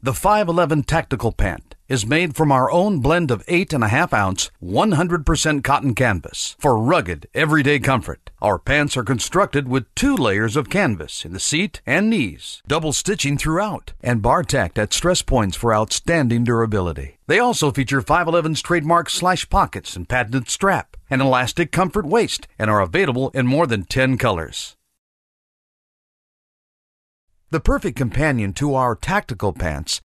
The 511 Tactical Pant is made from our own blend of 8.5-ounce, 100% cotton canvas for rugged, everyday comfort. Our pants are constructed with 2 layers of canvas in the seat and knees, double stitching throughout, and bar tacked at stress points for outstanding durability. They also feature 511's trademark slash pockets and patented strap, an elastic comfort waist, and are available in more than 10 colors. The perfect companion to our tactical pants